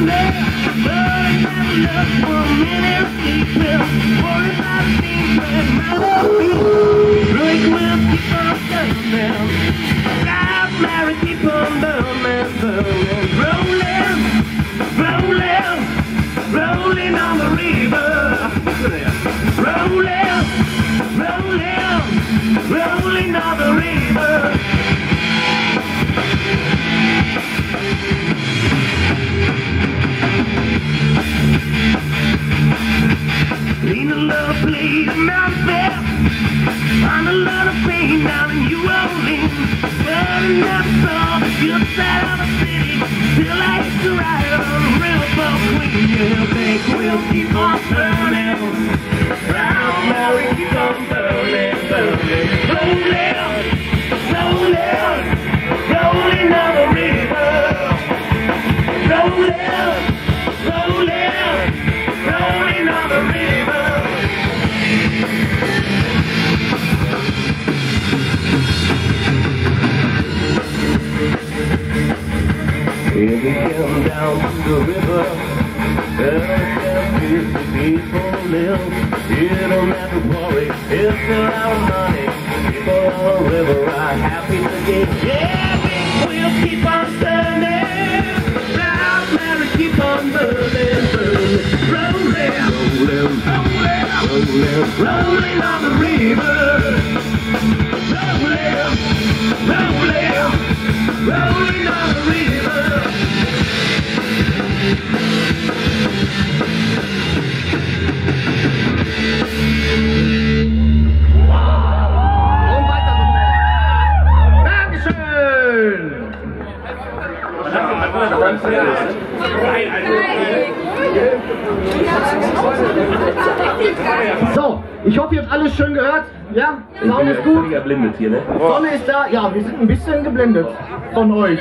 So, ich hoffe, ihr habt alles schön gehört. Ja, Sound ist gut. Erblindet hier, ne? Sonne ist da. Ja, wir sind ein bisschen geblendet von euch.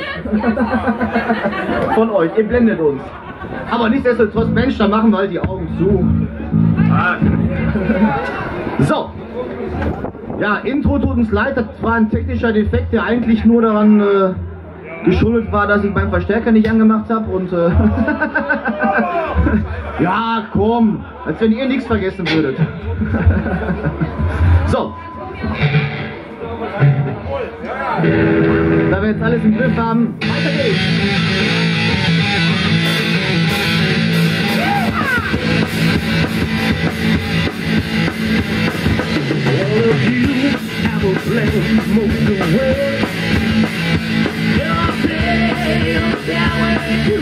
Von euch, ihr blendet uns. Aber nichtsdestotrotz, Mensch, da machen wir halt die Augen zu. So. Ja, Intro tut uns leid, das war ein technischer Defekt, der eigentlich nur daran geschuldet war, dass ich beim Verstärker nicht angemacht habe und ja, komm, als wenn ihr nichts vergessen würdet. So. Da wir jetzt alles im Griff haben, weiter geht's. All of you have a plan, most of the world. Your tail down to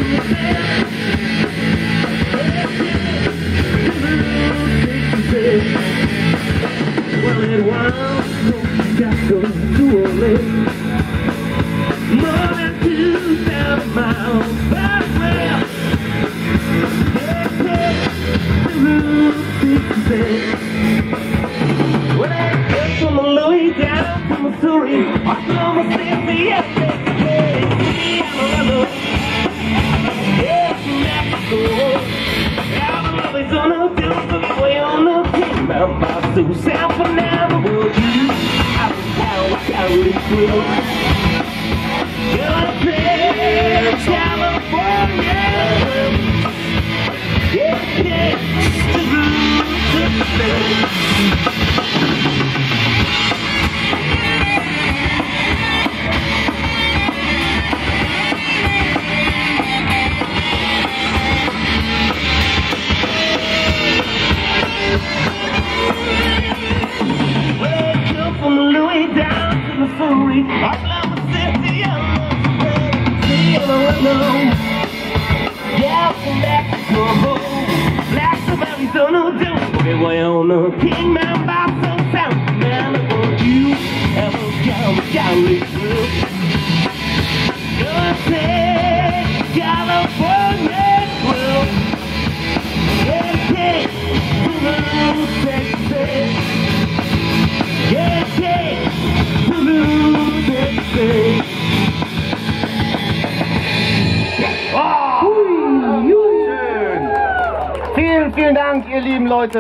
well, it was you got to do a lick. More than 2,000 miles back where well, I get from Louis down to Missouri, Oklahoma City, Amarillo, yeah, Mexico. Arizona, Delta, way on the pin, Mount Boston, San Fernando, will you? I was down, Cali, California, yeah, from Louis down to Missouri, Oklahoma City, Amarillo, yeah, from Mexico, blacks of Arizona, Delaware, way on the King Mountain, Boston, South Carolina, you ever Cali, good day, California, well, yeah, Texas. Yeah, yeah, Blue Texas. Schön. Vielen Dank, ihr lieben Leute.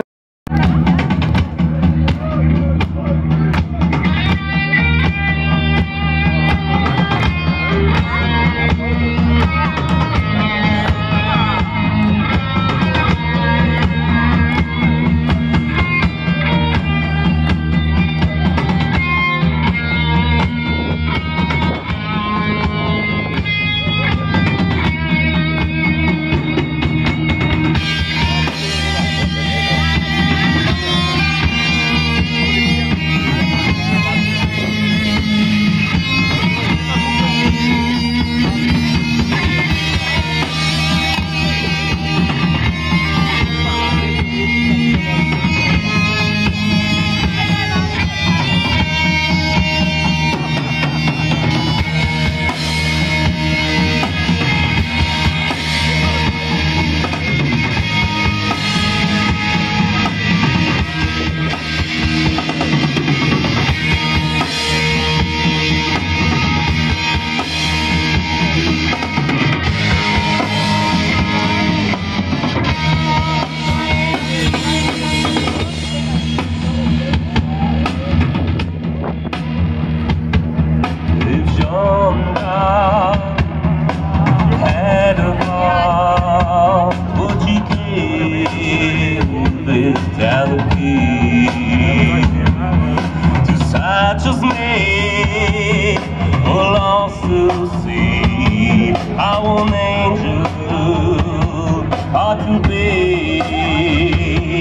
hard to bear.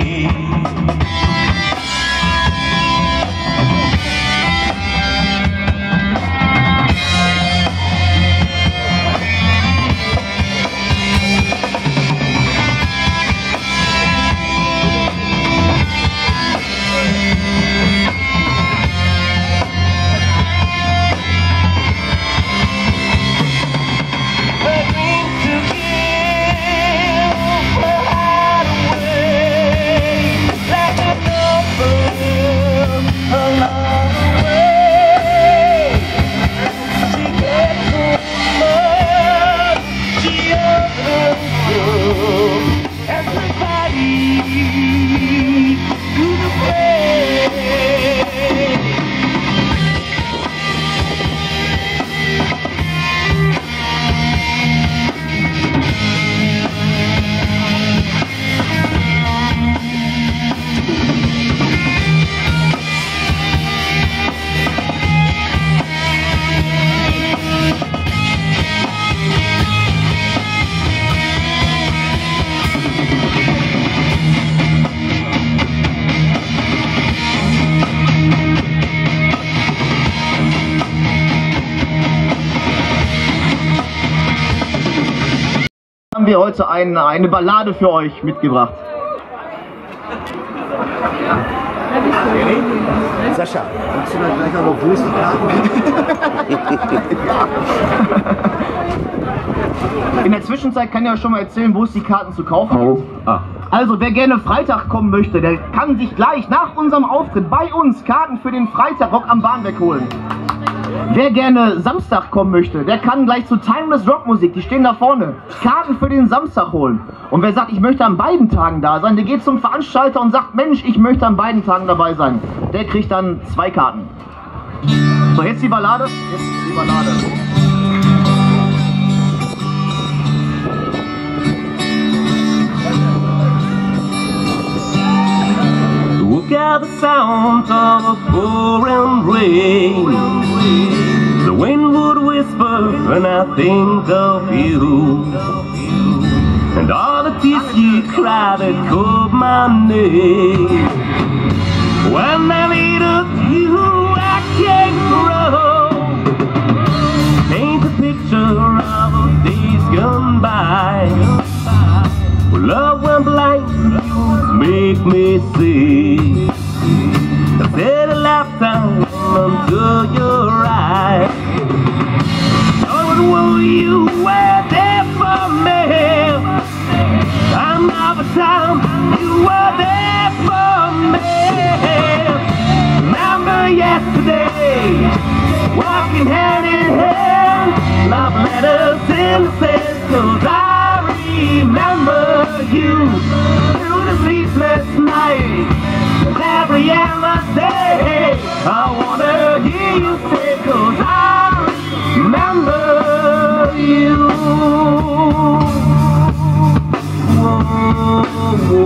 Haben wir heute eine Ballade für euch mitgebracht. Sascha, kannst du dann gleich auch noch wo ist die Karten? In der Zwischenzeit kann ich euch schon mal erzählen, wo es die Karten zu kaufen gibt. Also wer gerne Freitag kommen möchte, der kann sich gleich nach unserem Auftritt bei uns Karten für den Freitag Rock am Bahnweg holen. Wer gerne Samstag kommen möchte, der kann gleich zu Timeless Rockmusik, die stehen da vorne, Karten für den Samstag holen. Und wer sagt, ich möchte an beiden Tagen da sein, der geht zum Veranstalter und sagt, Mensch, ich möchte an beiden Tagen dabei sein. Der kriegt dann 2 Karten. So, jetzt die Ballade. Jetzt die Ballade. Look at the sound of a pouring rain. The wind would whisper when I think of you, and all the tears you cried that called my name. When I need of you, I can't grow. Paint a picture of the days gone by. Love went blind, you make me see. I said a lifetime until your eyes. Oh, you were there for me. Another time you were there for me. Remember yesterday, walking hand in hand, love letters in the sand, 'cause I remember you through the sleepless night. Every other day, I wanna hear you say, 'cause I remember you. Whoa.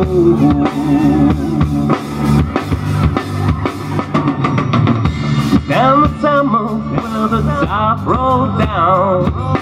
Down the summer where the top rolled down,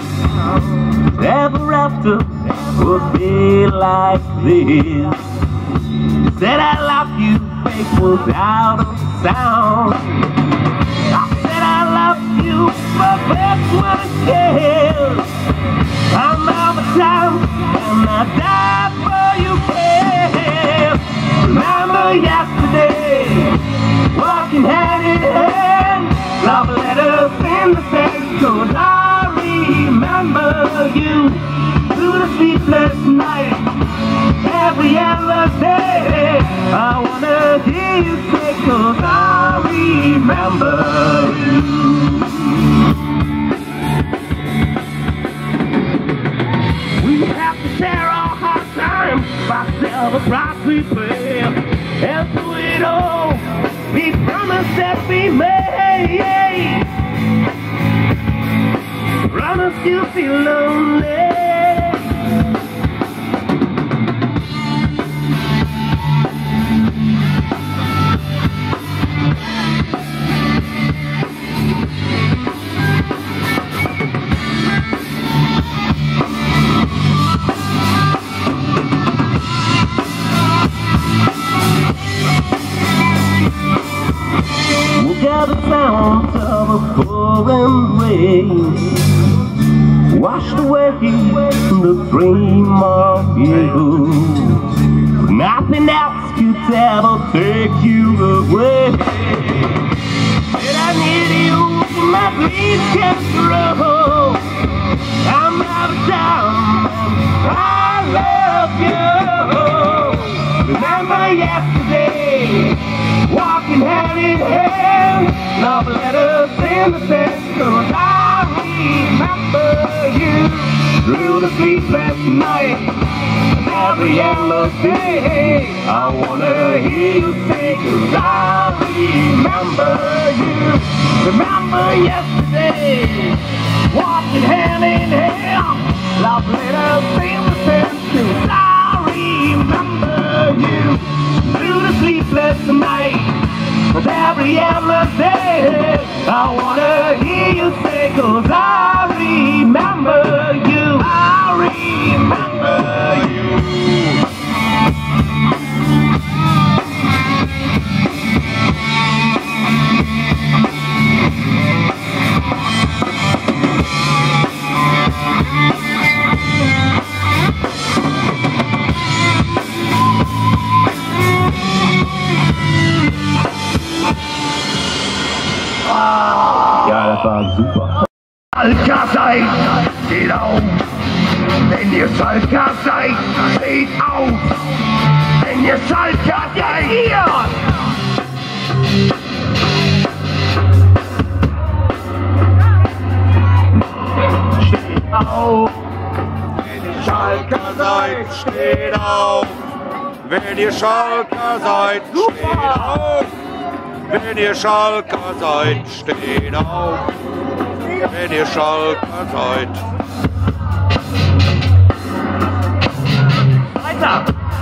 ever after would be like this. You said I love you, fake without a sound. I said I love you, but that's what it cares. Another time, and I died for you, babe. Remember yesterday, walking hand in hand, love letters in the sand, 'cause I remember you through the sleepless night. Every other day, I wanna hear you say, 'cause I remember you. We have to share our hard time by self the price we pay. And through it all, we promise that we made. Promise you feel lonely. washed away the dream of you. Nothing else could ever take you away. And I need you, my dreams can grow. I'm out of town, I love you. Remember yesterday, walking hand in hand, love letters in the sand, 'cause I remember you through the sleepless night, and every endless day. I wanna hear you say, 'cause I remember you. Remember yesterday, walking hand in hand, love letters in the sand, 'cause I remember you through the sleepless night, with every endless day. I wanna hear you say, 'cause I remember you. I remember you. Ja, das war super. Schalker seid, steht auf. Wenn ihr Schalker seid, steht auf. Wenn ihr Schalker seid, hier! Steht auf. Wenn ihr Schalker seid, steht auf. Wenn ihr Schalker seid, steht auf. Wenn ihr Schalker seid, steht auf. Wenn ihr Schalker seid. Weiter!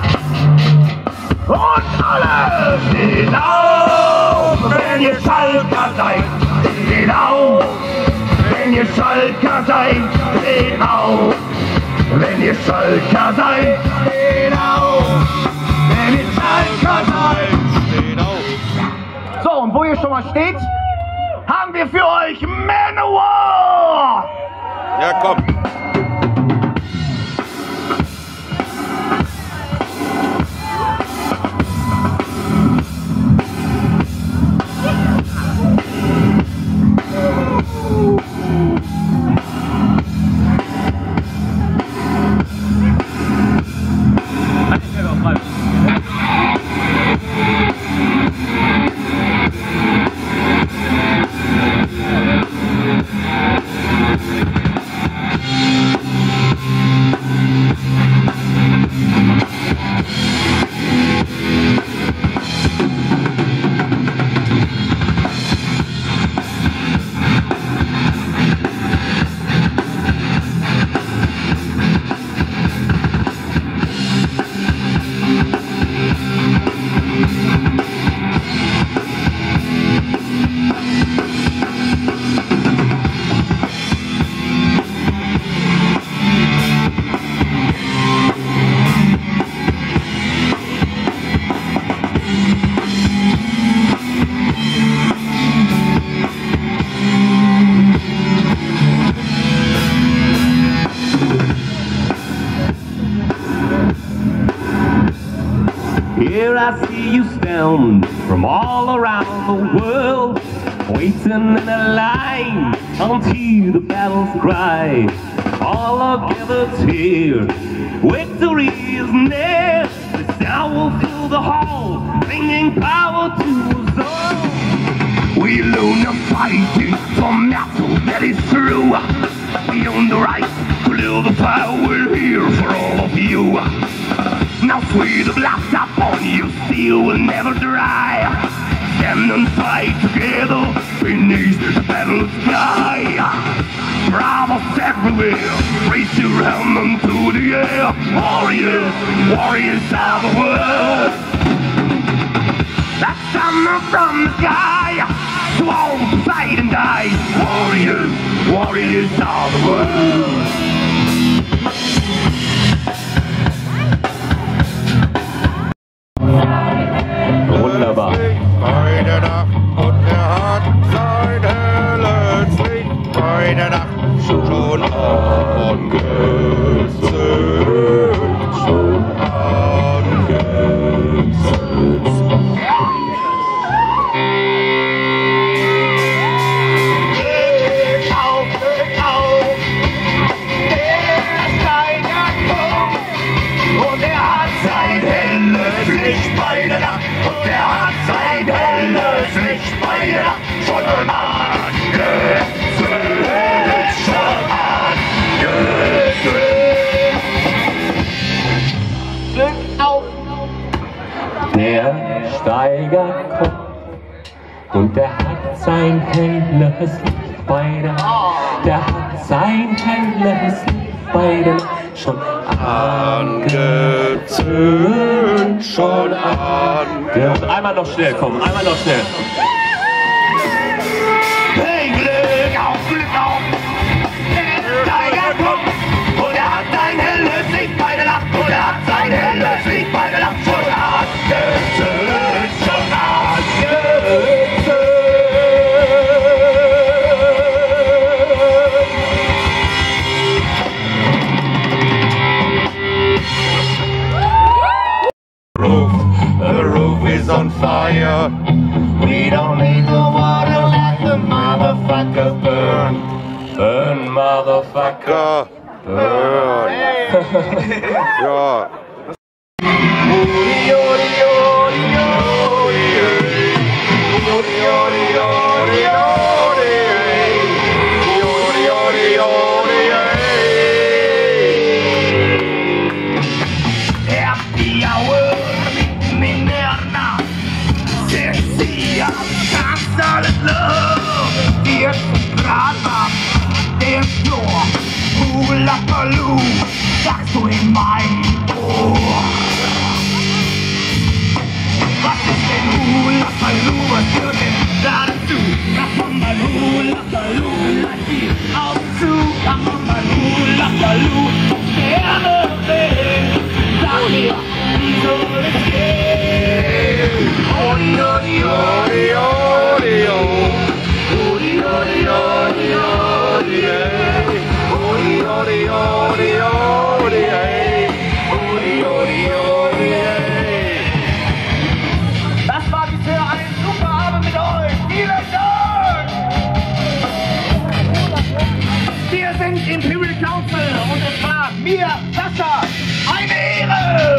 Und alle steht auf! Wenn ihr Schalker seid, steht auf! Wenn ihr Schalker seid, steht auf! Wenn ihr Schalker seid, steht auf! Wenn ihr Schalker seid, steht auf! So, und wo ihr schon mal steht, haben wir für euch Manowar! Ja, komm! Here I see you stand from all around the world, waiting in a line until the battle's cry. All are gathered here, victory is near. The sound will fill the hall, bringing power to us all. We learn are fighting for metal, that is true. We own the right to live the power here for all of you. Now sweet the blast upon you, steel will never dry. Stand and fight together beneath the battle sky. Bravos everywhere, raise your hand into the air. Warriors, warriors of the world. That's thunder from the sky, to all fight and die. Warriors, warriors of the world. Wunderbar. Bei der Nacht und er hat sein helles Licht bei helles Licht bei der Nacht und er hat sein helles Licht bei der Nacht schon angezündet, schon angezündet. Glück auf! Der Steiger kommt und der hat sein helles Licht bei der Nacht. Der hat sein helles Licht bei der Nacht schon angezündet, schon angezündet. Und einmal noch schnell, komm, einmal noch schnell. Hey, Glück auf, Glück auf! Der Steiger kommt und er hat sein helles Licht bei der Nacht und er hat sein helles Licht bei der Nacht schon angezündet, schon angezündet. The roof is on fire. We don't need the water, let the motherfucker burn. Burn, motherfucker. Burn. Ja. Hula-Baloo, sagst du in mein Ohr. Was ist denn Hula-Baloo, was führt denn dazu? Ach, mal Hula-Baloo, lass die Augen zu. Ach, mal Hula-Baloo, gerne sehen. Sag mir, wie soll es gehen? Odi, odi, odi, odi, odi, odi, odi, odi, odi, Odi, odi, odi, odi, ey. Odi, odi, odi, ey. Das war bisher ein super Abend mit euch. Vielen Dank! Wir sind Imperial Council und es war mir, Sascha, eine Ehre!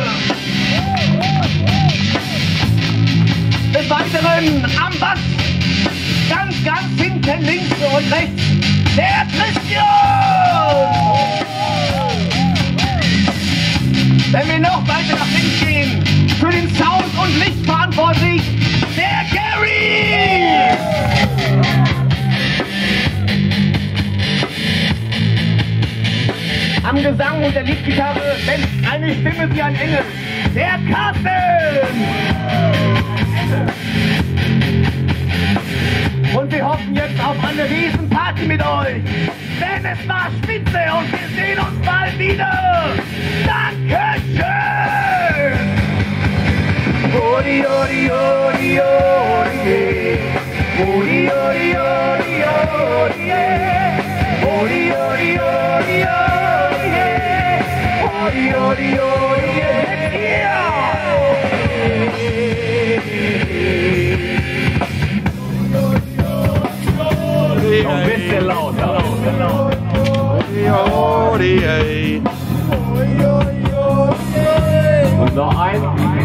Des Weiteren am Bass, ganz hinten links und rechts, der Christian! Wenn wir noch weiter nach links gehen, für den Sound und Licht verantwortlich, der Gary! Am Gesang und der Leadgitarre wächst eine Stimme wie ein Engel, der Carsten! Und wir hoffen jetzt auf eine Riesenparty mit euch. Denn es war spitze und wir sehen uns bald wieder. Dankeschön! Odi, odi, odi, odi, odi, odi, odi, odi, odi, odi, odi, odi, odi, odi, Noch ein bisschen lauter. Und noch ein.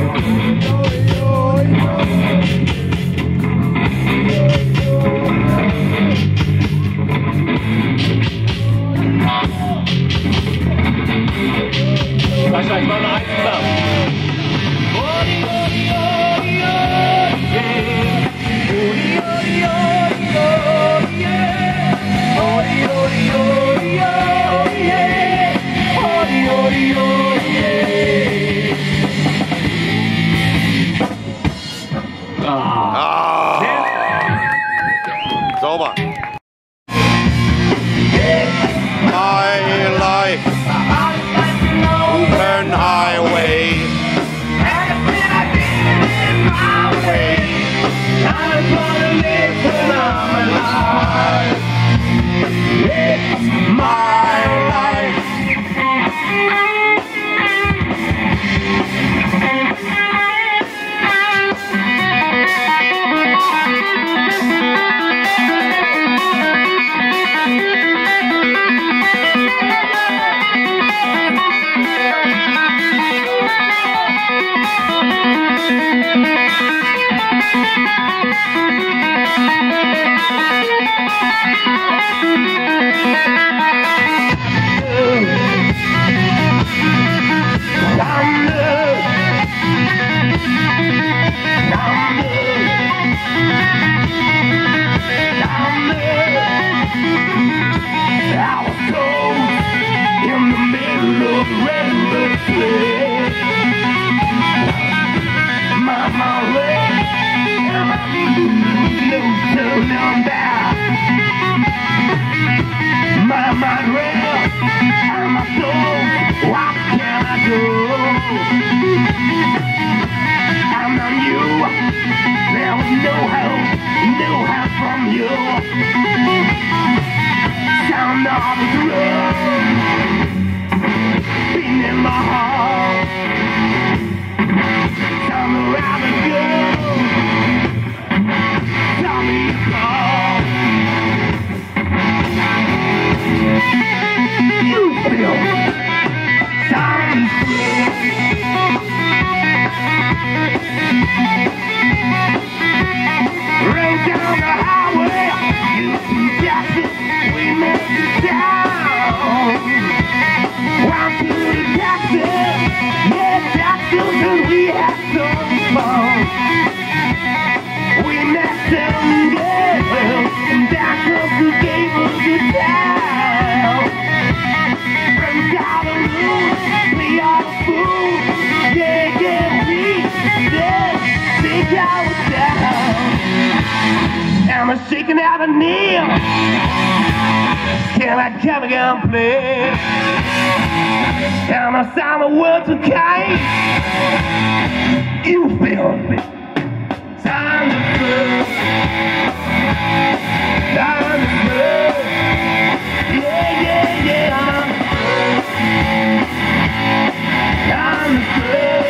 Sascha, ich mache noch eins zusammen. Sauber. My life, open highway. And I knew there was no help from you. Sound of the drum beating in my heart. Sound around the girl, tell me apart. You feel sound rain down the highway, you two Jackson, we met the town. Round to the Jackson, yeah, Jackson, and we had some fun. We met some girls, and back up the gables of town. Friends got a room, play all the fool, yeah, we got it down. And I'm shaking out a knee. Can I come again, please? And I sound the words of kind. You feel me? Time to prove. Time to prove. Yeah, yeah, yeah. Time to prove.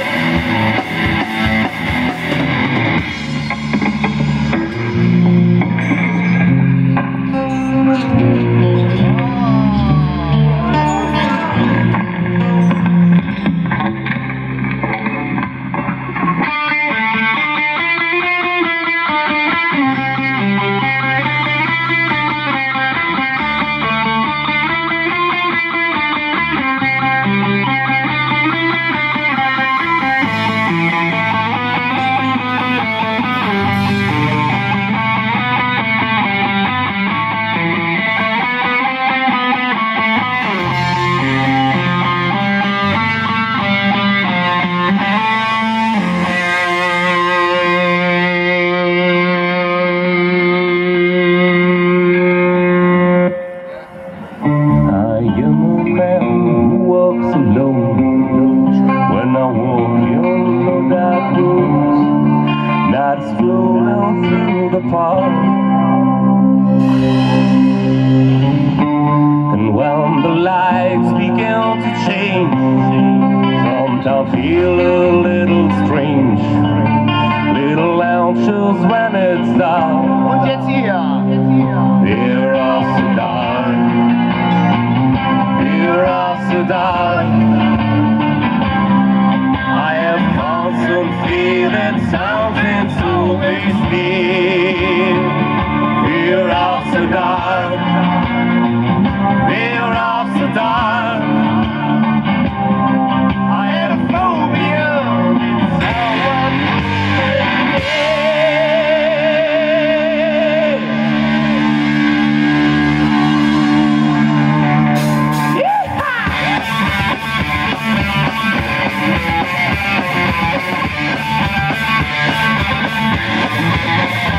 And when the lights begin to change, sometimes I feel a little strange, little anxious when it's dark. Und jetzt hier. We're all so dark. We're all so dark. I have constant feeling something to be seen. We're all so dark. We're all so dark. I had a phobia. Someone yeah.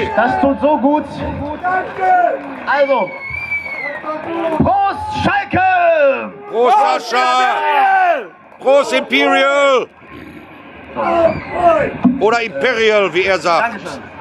Das tut so gut. Also, Prost Schalke! Prost Sascha! Prost Imperial! Oder Imperial, wie er sagt. Dankeschön.